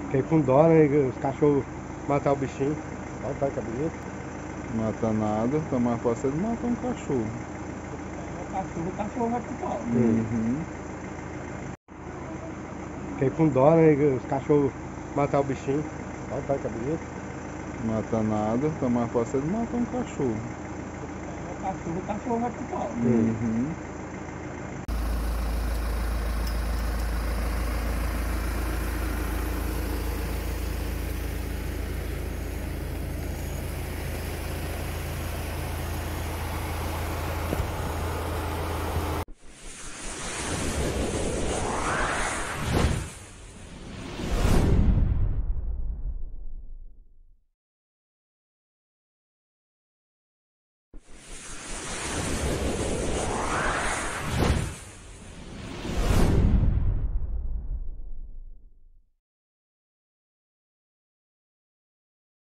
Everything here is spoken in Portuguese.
Fiquei com dó, né? Os cachorros matar o bichinho. Olha que bonito. Mata nada, tá mais fácil de matar um cachorro. O cachorro vai pro pau. Uhum. Fiquei com dó, né? Os cachorros matar o bichinho. Olha que bonito. Mata nada, tá mais fácil de matar um cachorro. O cachorro vai pro pau. Uhum.